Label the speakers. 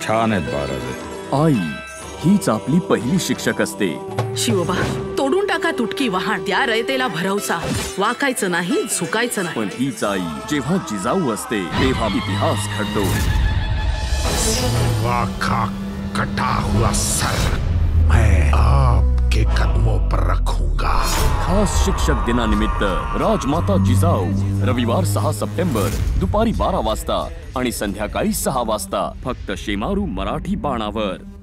Speaker 1: छान आहेत बाराजे.
Speaker 2: आई हीच आपली पहिली शिक्षक असते.
Speaker 3: शिवबा तोडून टाका तुटकी वहाण. त्या रयतेला भरवसा, वाकायचं नाही झुकायचं नाही.
Speaker 2: पण हीच आई जेव्हा जिजाऊ असते तेव्हा इतिहास घडतो.
Speaker 4: वाखा कटा हुआ सर मैं आपके कदमों पर रखूंगा.
Speaker 2: खास शिक्षक दिनानिमित्त राजमाता जिजाऊ रविवार 6 सप्टेंबर दुपारी 12 वाजता आणि संध्याकाळी 6 वाजता फक्त शेमारू मराठी बाणावर.